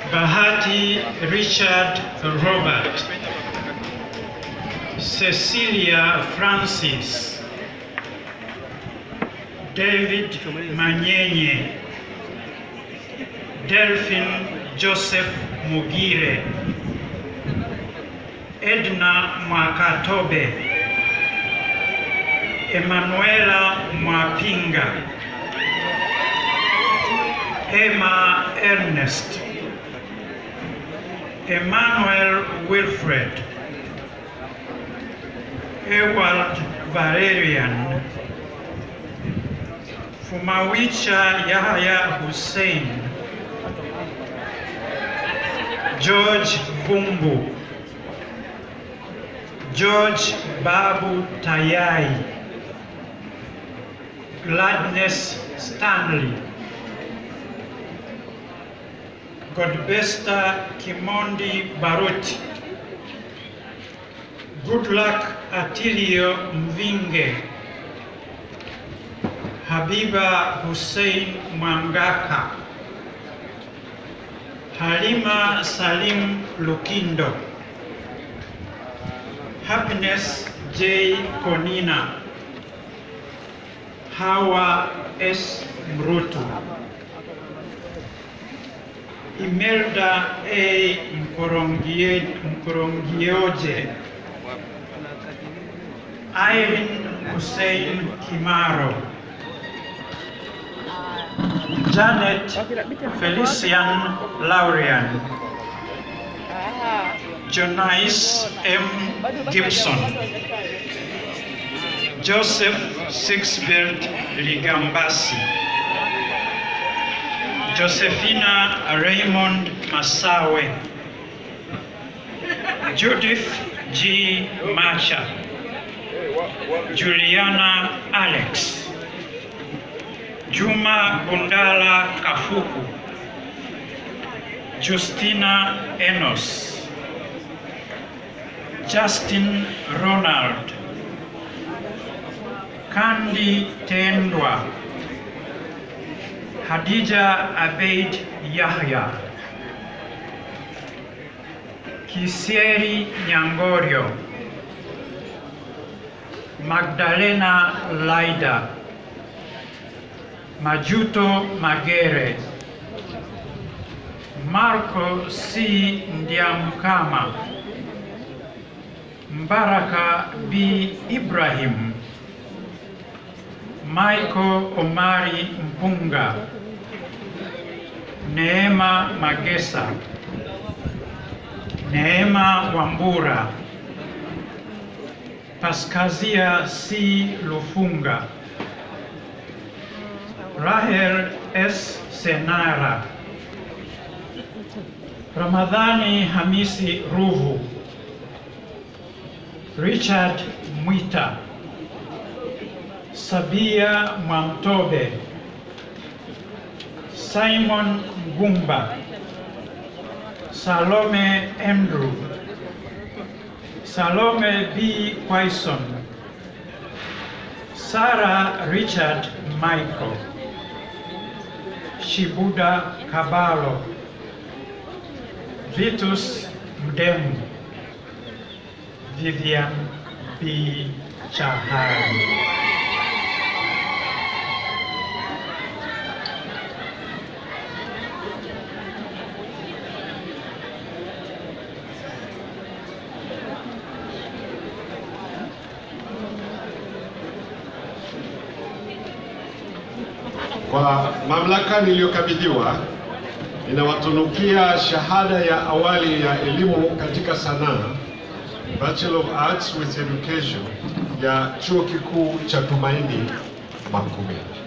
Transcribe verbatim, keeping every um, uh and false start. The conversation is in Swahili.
Bahati Richard Robert, Cecilia Francis, David Manyenye, Delphine Joseph Mugire, Edna Mwakatobe, Emanuela Mwapinga, Emma Ernest, Emmanuel Wilfred, Ewald Valerian, Fumawicha Yahya Hussein, George Vumbu, George Babu Tayai, Gladness Stanley, Godbesta Kimondi Baruti, Goodluck Atilio Mvinge, Habiba Hussein Mwangaka, Halima Salim Lukindo, Happiness J. Konina, Hawa S. Mrutu, Imelda A. Mkorongie, Mkorongioje, Irene Hussein Kimaro, Janet Felician Laurian, Jonais M. Gibson, Joseph Sixbert Ligambasi, Josephina Raymond Masawe, Judith G. Macha, Juliana Alex, Juma Bundala Kafuku, Justina Enos, Justin Ronald, Kandi Tendwa, Hadija Abeid Yahya, Kisieri Nyangorio, Magdalena Laida, Majuto Magere, Marco C. Ndiamkama, Mbaraka B. Ibrahim, Michael Omari Mpunga, Neema Magesa, Neema Wambura, Paskazia C. Lufunga, Rahel S. Senara, Ramadhani Hamisi Ruvu, Richard Mwita, Sabia Mwamtobe, Simon Ngumba, Salome Andrew, Salome B. Quaison, Sarah Richard Michael, Shibuda Kabalo, Vitus Mdemu, Vivian B. Chahari. Kwa mamlaka niliyokabidhiwa, ninawatunukia shahada ya awali ya elimu katika sanaa, Bachelor of Arts with Education ya Chuo Kikuu cha Tumaini Makumeni.